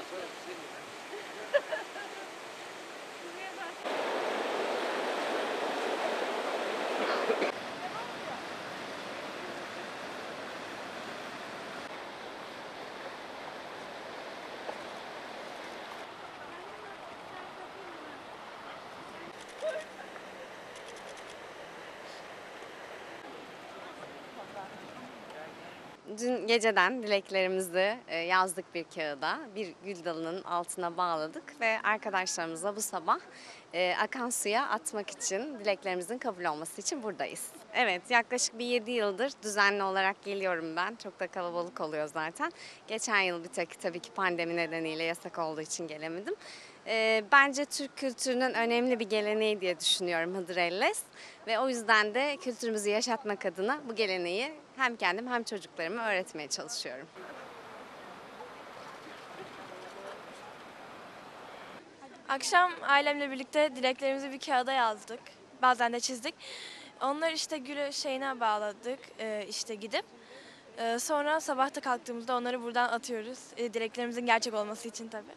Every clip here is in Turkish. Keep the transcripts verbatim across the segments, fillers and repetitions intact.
Dün geceden dileklerimizi yazdık bir kağıda, bir gül dalının altına bağladık ve arkadaşlarımızla bu sabah akan suya atmak için, dileklerimizin kabul olması için buradayız. Evet, yaklaşık bir yedi yıldır düzenli olarak geliyorum ben. Çok da kalabalık oluyor zaten. Geçen yıl bir tek tabii ki pandemi nedeniyle yasak olduğu için gelemedim. Bence Türk kültürünün önemli bir geleneği diye düşünüyorum Hıdrellez. Ve o yüzden de kültürümüzü yaşatmak adına bu geleneği hem kendim hem çocuklarıma öğretmeye çalışıyorum. Akşam ailemle birlikte dileklerimizi bir kağıda yazdık. Bazen de çizdik. Onları işte gülü şeyine bağladık işte gidip. Sonra sabahta kalktığımızda onları buradan atıyoruz. Dileklerimizin gerçek olması için tabii.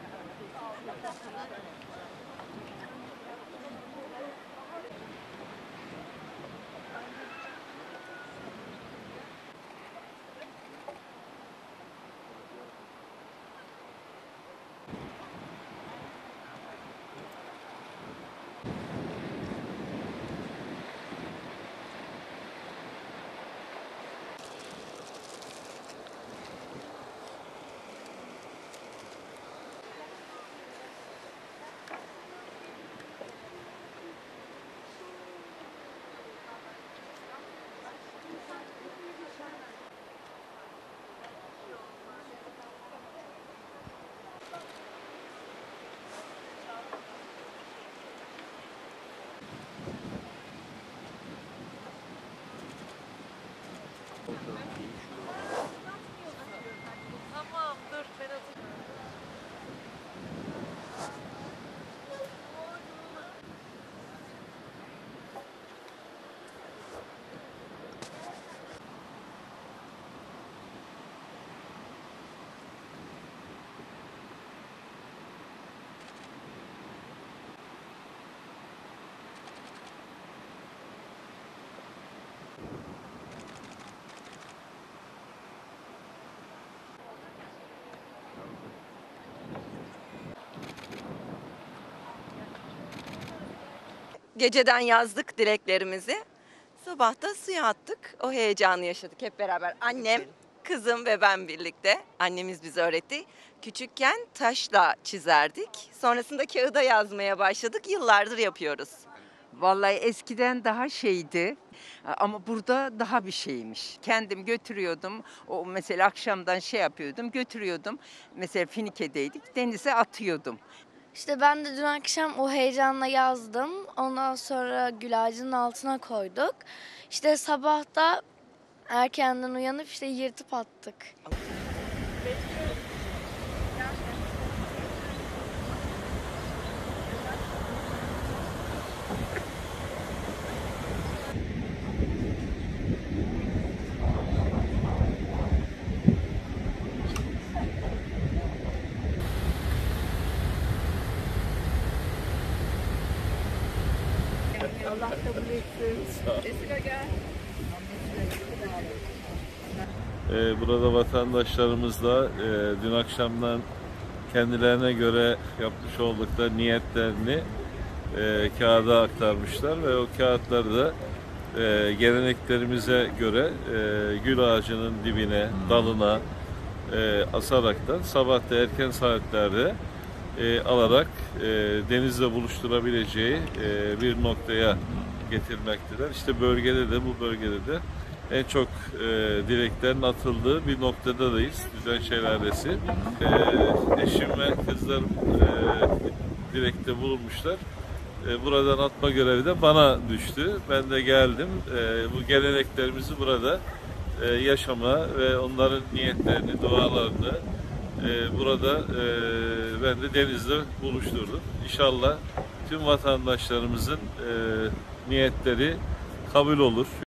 Tamam, dur ben atayım. Geceden yazdık dileklerimizi. Sabah da suya attık. O heyecanı yaşadık hep beraber. Annem, kızım ve ben birlikte. Annemiz bize öğretti. Küçükken taşla çizerdik. Sonrasında kağıda yazmaya başladık. Yıllardır yapıyoruz. Vallahi eskiden daha şeydi ama burada daha bir şeymiş. Kendim götürüyordum. O mesela akşamdan şey yapıyordum, götürüyordum. Mesela Finike'deydik, denize atıyordum. İşte ben de dün akşam o heyecanla yazdım. Ondan sonra gül ağacının altına koyduk. İşte sabah da erkenden uyanıp işte yırtıp attık. Allah kabul etsin. Esra gel. Ee, burada vatandaşlarımızla e, dün akşamdan kendilerine göre yapmış oldukları niyetlerini e, kağıda aktarmışlar ve o kağıtları da e, geleneklerimize göre e, gül ağacının dibine, dalına e, asaraktan sabah da erken saatlerde e, alarak e, denizle buluşturabileceği e, bir noktaya getirmektedir. İşte bölgede de bu bölgede de en çok e, dileklerin atıldığı bir noktadayız. Güzel Şelalesi. E, eşim ve kızlarım e, dilekte bulunmuşlar. E, buradan atma görevi de bana düştü. Ben de geldim. E, bu geleneklerimizi burada e, yaşama ve onların niyetlerini, dualarını e, burada e, ben de denizde buluşturdum. İnşallah tüm vatandaşlarımızın e, niyetleri kabul olur.